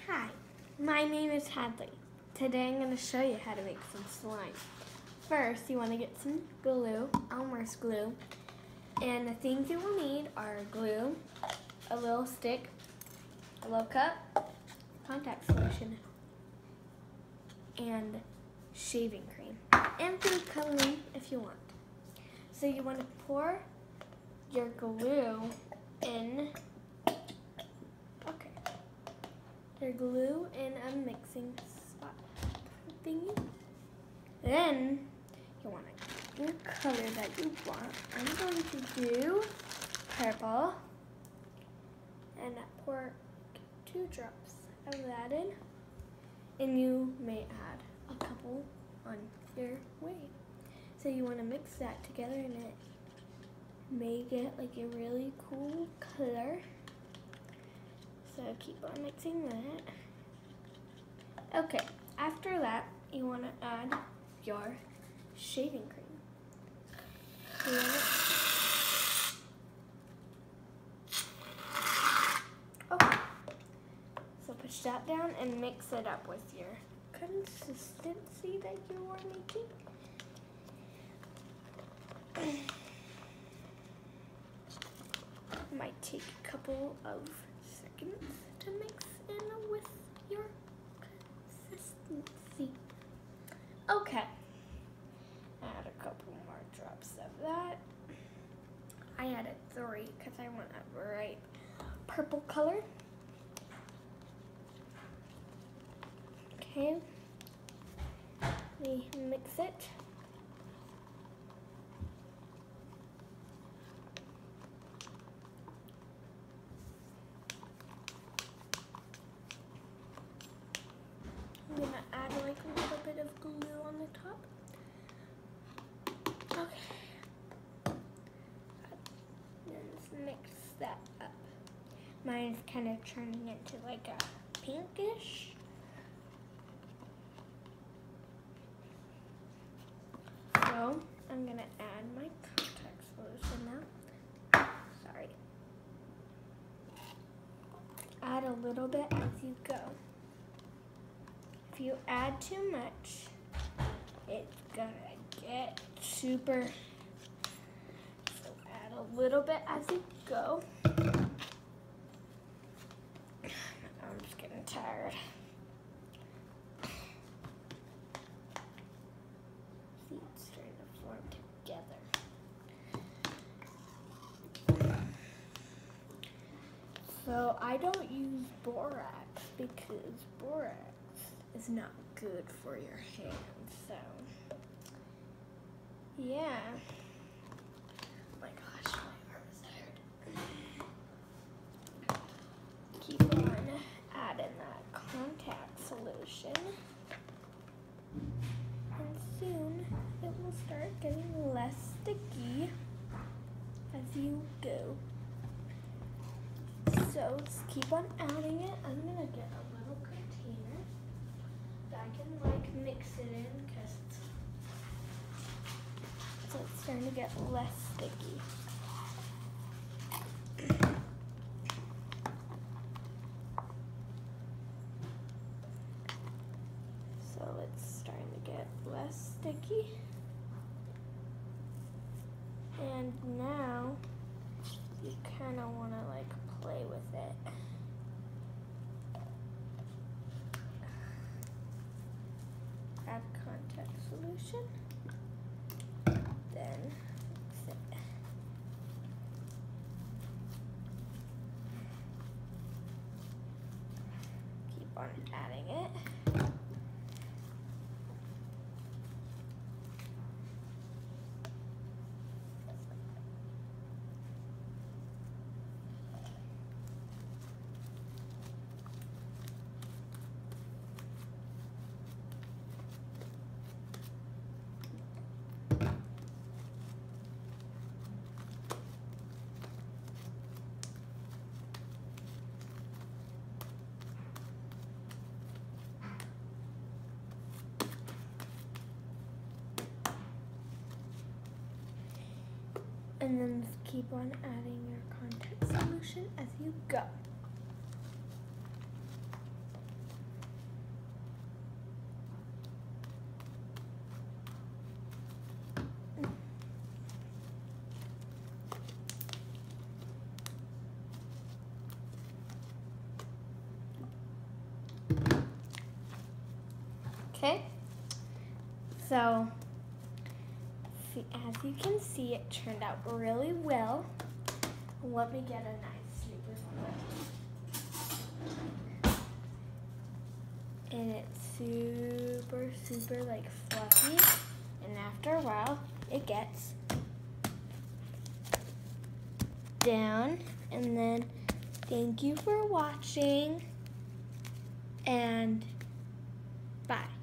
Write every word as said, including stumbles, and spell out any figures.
Hi, my name is Hadley. Today I'm going to show you how to make some slime. First, you want to get some glue, Elmer's glue. And the things you will need are glue, a little stick, a little cup, contact solution, and shaving cream, and food coloring if you want. So you want to pour your glue in, okay, your glue in a mixing spot thingy. Then you want to get your color that you want. I'm going to do purple, and pour two drops of that in, and you may add a couple on your way. So you want to mix that together, and it may get like a really cool color. So keep on mixing that. Okay, after that, you want to add your shaving cream. You want it? Okay. So push that down and mix it up with your consistency that you are making. Might take a couple of seconds to mix in with your consistency. Okay. Add a couple more drops of that. I added three because I want a bright purple color. Okay. We mix it. I'm gonna add like a little bit of glue on the top. Okay. Let's mix that up. Mine's kind of turning into like a pinkish. So I'm gonna add my contact solution now. Sorry. Add a little bit as you go. If you add too much, it's gonna get super. So add a little bit as you go. I'm just getting tired. See, it's starting to form together. So I don't use borax because borax is not good for your hands, so yeah. Oh my gosh, my arm is tired. Keep on adding that contact solution, and soon it will start getting less sticky as you go. So just keep on adding it. I'm gonna get a little container that I can like mix it in because so it's starting to get less sticky. So it's starting to get less sticky. And now you kind of want to like play with it. Add contact solution, then mix it. Keep on adding it. And then just keep on adding your contact solution as you go. Okay? So, see, as you can see, it turned out really well. Let me get a nice sneakers on it. And it's super, super like fluffy. And after a while, it gets down. And then, thank you for watching. And bye.